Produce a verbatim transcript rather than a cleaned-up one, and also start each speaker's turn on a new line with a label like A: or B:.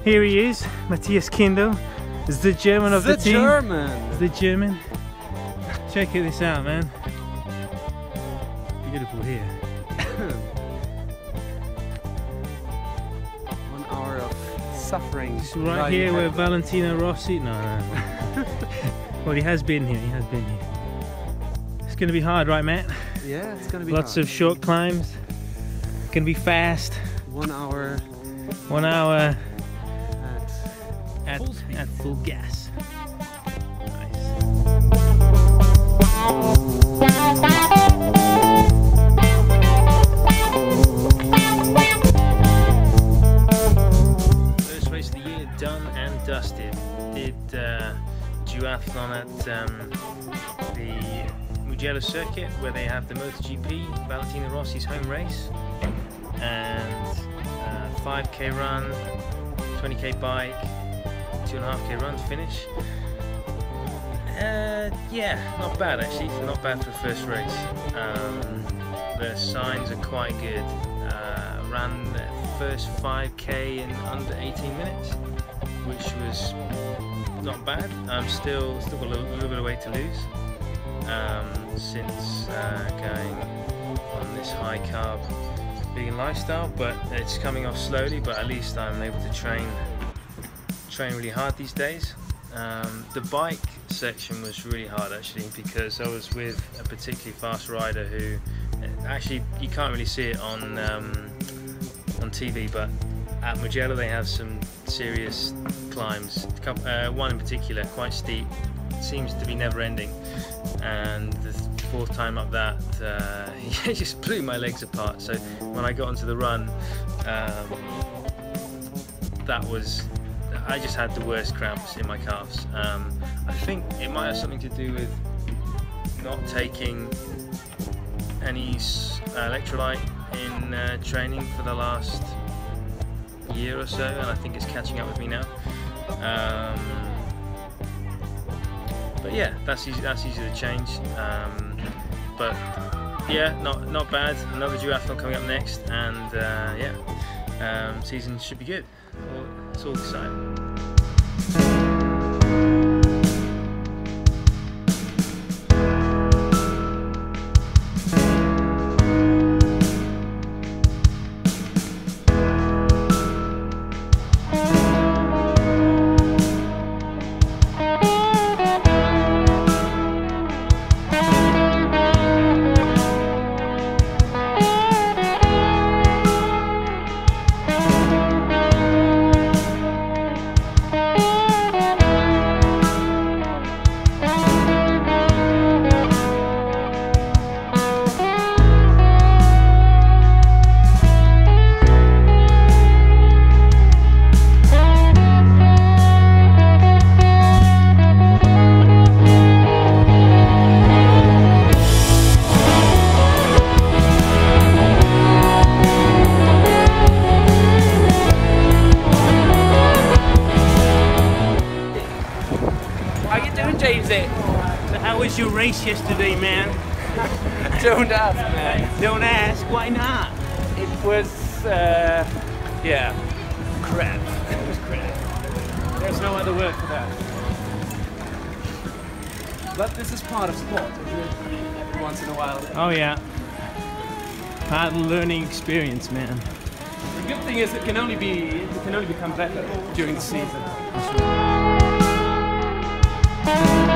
A: Here he is, Matthias Kindl, is the German of the,
B: the
A: team.
B: German.
A: The German. Check this out, man. Beautiful here.
B: One hour of suffering.
A: It's right here where Valentino Rossi. No, no. Well, he has been here. He has been here. It's going to be hard, right, Matt?
B: Yeah, it's going to be
A: Lots
B: hard.
A: of short climbs. It's going to be fast.
B: One hour.
A: One hour.
B: At
A: At
B: full speed.
A: At full gas. First race of the year done and dusted. Did uh, duathlon at um, the Mugello circuit where they have the MotoGP, Valentino Rossi's home race, and uh, five K run, twenty K bike, two and a half K run to finish. Uh, yeah, not bad actually, not bad for the first race. Um, the signs are quite good. Uh, ran the first five K in under eighteen minutes, which was not bad. I'm still still got a little, little bit of weight to lose um, since uh, going on this high carb vegan lifestyle, but it's coming off slowly. But at least I'm able to train train really hard these days. Um, the bike section was really hard actually, because I was with a particularly fast rider who actually you can't really see it on um, on T V, but at Mugello they have some serious climbs. Uh, one in particular, quite steep, seems to be never ending, and the fourth time up that uh, he just blew my legs apart. So when I got onto the run, um, that was I just had the worst cramps in my calves. Um, I think it might have something to do with not taking any uh, electrolyte in uh, training for the last year or so, and I think it's catching up with me now. Um, but yeah, that's easy. That's easy to change. Um, but yeah, not not bad. Another duathlon coming up next, and uh, yeah, um, season should be good. It's all exciting. So how was your race yesterday, man?
B: Don't ask, man.
A: Don't ask, why not?
B: It was, uh, yeah, crap. It was crap. There's no other word for that. But this is part of sport, isn't it? Every once in a while.
A: Oh yeah. Hard learning experience, man.
B: The good thing is it can only be, it can only become better during the season.
A: That's right.